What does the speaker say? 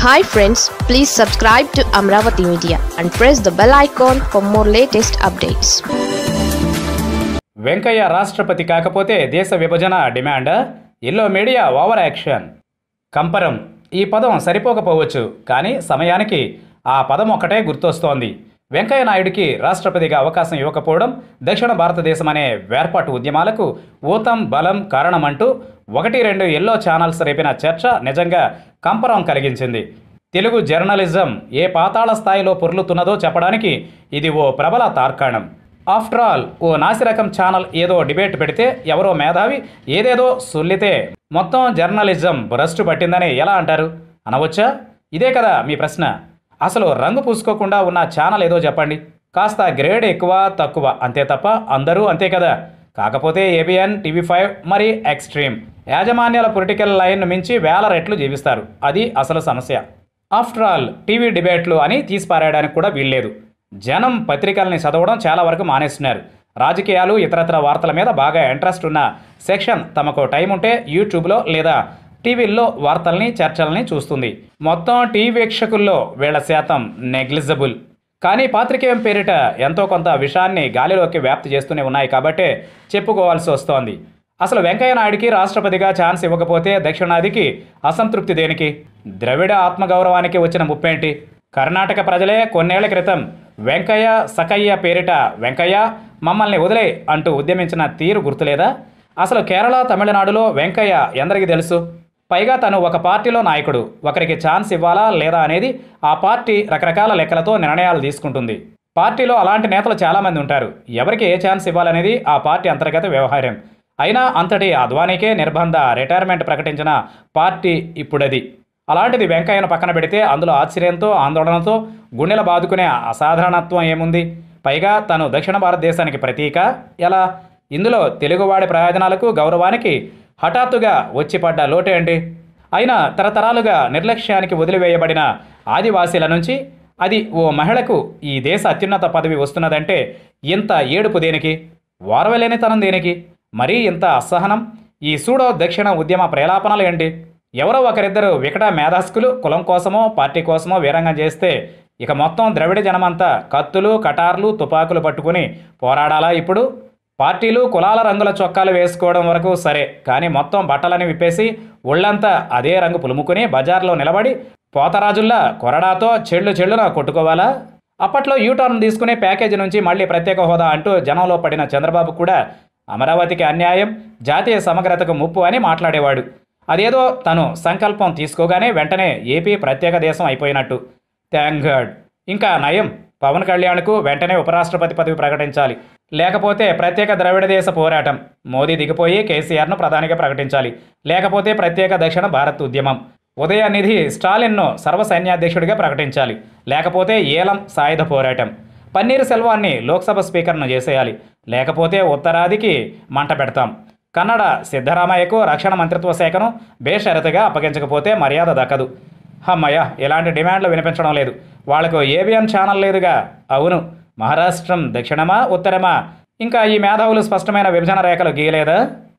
Hi friends, please subscribe to Amaravathi Media and press the bell icon for more latest updates. Venkaiah రాష్ట్రపతి కాకపోతే దేశ విభజన demand yellow media over action. కంపరం ఈ పదం సరిపోకపోవచ్చు, కానీ సమయానికి ఆ పదం ఒక్కటే గుర్తొస్తోంది. వెంకయ్య నాయుడికి రాష్ట్రపతిగా అవకాశం ఇవ్వకపోవడం దక్షిణ భారతదేశం అనే వేర్పాటు ఉద్యమాలకు ఊతం బలం కారణమంటూ 1-2 ఎల్లో ఛానల్స్ రేపిన చర్చ నిజంగా కంపరం కలిగించింది. తెలుగు జర్నలిజం ఏ పాతాళ స్థాయిలో పొర్లుతున్నదో చెప్పడానికి ఇది ఓ ప్రబల తార్కాణం. ఆఫ్టర్ ఆల్ ఓ నాసిరకం ఛానల్ ఏదో డిబేట్ పెడితే ఎవరో మేధావి ఏదేదో సొల్లితే మొత్తం జర్నలిజం భ్రష్టు పట్టిందని ఎలా అంటారు? అనవచ్చా? ఇదే కదా మీ ప్రశ్న. అసలు రంగు పూసుకోకుండా ఉన్న ఛానల్ ఏదో చెప్పండి, కాస్త గ్రేడ్ ఎక్కువ తక్కువ అంతే తప్ప అందరూ అంతే కదా. కాకపోతే ఏబిఎన్, టీవీ5 మరి ఎక్స్ట్రీమ్ యాజమాన్యాల పొలిటికల్ లైన్ మించి వేల రెట్లు జీవిస్తారు. అది అసలు సమస్య. ఆఫ్టర్ ఆల్ టీవీ డిబేట్లు అని తీసిపారేయడానికి కూడా వీల్లేదు. జనం పత్రికల్ని చదవడం చాలా వరకు మానేస్తున్నారు. రాజకీయాలు ఇతరత్ర వార్తల మీద బాగా ఇంట్రెస్ట్ ఉన్న సెక్షన్ తమకు టైం ఉంటే యూట్యూబ్లో లేదా టీవీల్లో వార్తల్ని చర్చల్ని చూస్తుంది. మొత్తం టీవీ వీక్షకుల్లో వీళ్ల శాతం నెగ్లిజిబుల్. కానీ పాత్రికేయం పేరిట ఎంతో కొంత విషయాన్ని గాలిలోకి వ్యాప్తి చేస్తూనే ఉన్నాయి కాబట్టే చెప్పుకోవాల్సి వస్తోంది. అసలు వెంకయ్య నాయుడికి రాష్ట్రపతిగా ఛాన్స్ ఇవ్వకపోతే దక్షిణాదికి అసంతృప్తి దేనికి? ద్రవిడ ఆత్మగౌరవానికి వచ్చిన ముప్పేంటి? కర్ణాటక ప్రజలే కొన్నేళ్ల క్రితం వెంకయ్య సకయ్య పేరిట వెంకయ్య మమ్మల్ని వదిలే అంటూ ఉద్యమించిన తీరు గుర్తులేదా? అసలు కేరళ, తమిళనాడులో వెంకయ్య ఎందరికీ తెలుసు? పైగా తను ఒక పార్టీలో నాయకుడు. ఒకరికి ఛాన్స్ ఇవ్వాలా లేదా అనేది ఆ పార్టీ రకరకాల లెక్కలతో నిర్ణయాలు తీసుకుంటుంది. పార్టీలో అలాంటి నేతలు చాలామంది ఉంటారు. ఎవరికి ఏ ఛాన్స్ ఇవ్వాలనేది ఆ పార్టీ అంతర్గత వ్యవహారం. అయినా అంతటి అద్వానీకే నిర్బంధ రిటైర్మెంట్ ప్రకటించిన పార్టీ ఇప్పుడది. అలాంటిది వెంకయ్యను పక్కన పెడితే అందులో ఆశ్చర్యంతో ఆందోళనతో గుండెల బాదుకునే అసాధారణత్వం ఏముంది? పైగా తను దక్షిణ భారతదేశానికి ప్రతీక ఎలా? ఇందులో తెలుగువాడి ప్రయోజనాలకు గౌరవానికి హఠాత్తుగా వచ్చిపడ్డ లోటేంటి? అయినా తరతరాలుగా నిర్లక్ష్యానికి వదిలివేయబడిన ఆదివాసీల నుంచి అది ఓ మహిళకు ఈ దేశ అత్యున్నత పదవి వస్తున్నదంటే ఇంత ఏడుపు దేనికి? వారవలేనితనం దేనికి? మరీ ఇంత అసహనం? ఈ సూడో దక్షిణ ఉద్యమ ప్రేలాపనలు ఏంటి? ఎవరో ఒకరిద్దరు వికట మేధాస్కులు కులం కోసమో పార్టీ కోసమో వీరంగం చేస్తే ఇక మొత్తం ద్రవిడ జనమంతా కత్తులు, కటార్లు, తుపాకులు పట్టుకుని పోరాడాలా ఇప్పుడు? పార్టీలు కులాల రంగుల చొక్కాలు వేసుకోవడం వరకు సరే, కానీ మొత్తం బట్టలని విప్పేసి ఒళ్ళంతా అదే రంగు పులుముకుని బజార్లో నిలబడి పోతరాజుల్లా కొరడాతో చెళ్ళున కొట్టుకోవాలా? అప్పట్లో యూటర్న్ తీసుకునే ప్యాకేజీ నుంచి మళ్ళీ ప్రత్యేక హోదా అంటూ జనంలో పడిన చంద్రబాబు కూడా అమరావతికి అన్యాయం, జాతీయ సమగ్రతకు ముప్పు అని మాట్లాడేవాడు. అదేదో తను సంకల్పం తీసుకోగానే వెంటనే ఏపీ ప్రత్యేక దేశం అయిపోయినట్టు. Thank God. ఇంకా నయం, పవన్ కళ్యాణ్కు వెంటనే ఉపరాష్ట్రపతి పదవి ప్రకటించాలి. లేకపోతే ప్రత్యేక ద్రవిడ దేశ పోరాటం. మోదీ దిగిపోయి కేసీఆర్ను ప్రధానిగా ప్రకటించాలి. లేకపోతే ప్రత్యేక దక్షిణ భారత్ ఉద్యమం. ఉదయనిధి స్టాలిన్ను సర్వసైన్యాధ్యక్షుడిగా ప్రకటించాలి. లేకపోతే ఏలం సాయుధ పోరాటం. పన్నీర్ సెల్వాన్ని లోక్సభ స్పీకర్ను చేసేయాలి. లేకపోతే ఉత్తరాదికి మంట పెడతాం. కన్నడ సిద్ధరామయ్యకు రక్షణ మంత్రిత్వ శాఖను బేషరతుగా అప్పగించకపోతే మర్యాద దక్కదు. అమ్మయ్య, ఇలాంటి డిమాండ్లు వినిపించడం లేదు. వాళ్లకు ఏబిఎన్ ఛానల్ లేదుగా. అవును, మహారాష్ట్రం దక్షిణమా ఉత్తరమా? ఇంకా ఈ మేధావులు స్పష్టమైన విభజన రేఖలు గీయలేదా?